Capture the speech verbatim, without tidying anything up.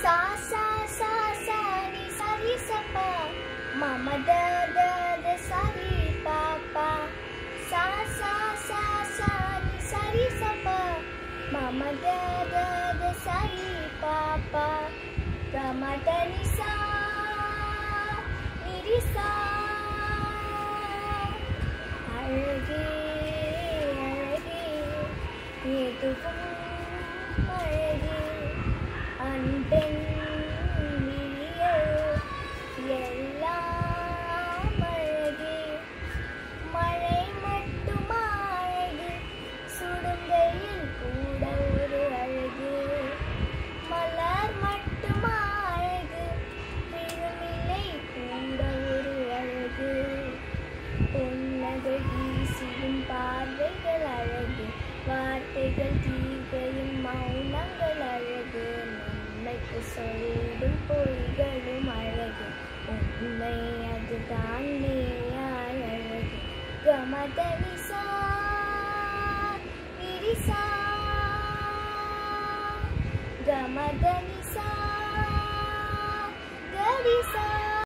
sa sa sa sa ni sa ri sa pa ma ma da da da sa ri pa pa sa sa sa sa ni sa ri sa pa ma ma da da da sa ri pa pa ga ma da ni sa ni ri sa அழகே அழகே எதுவும் அழகே அன்பென் விழியில் எல்லாம் அழகே மழை மட்டுமா அழகு சுடுங்கையில் கூட ஒரு அழகு மலர் மட்டுமா அழகு திருமிலை கூட ஒரு அழகு பொன்னகை வீசிடும் பார்வைகள் அழகு வார்த்தைகள் தீர்க்கையும் மௌனங்கள் அழகு நன்மைக்கு சொல்லிடும் பொய்களும் அழகு உண்மை அதுதான் நேயாய் அழகு கமதனிசா விரிசா கமதனிசா கரிசா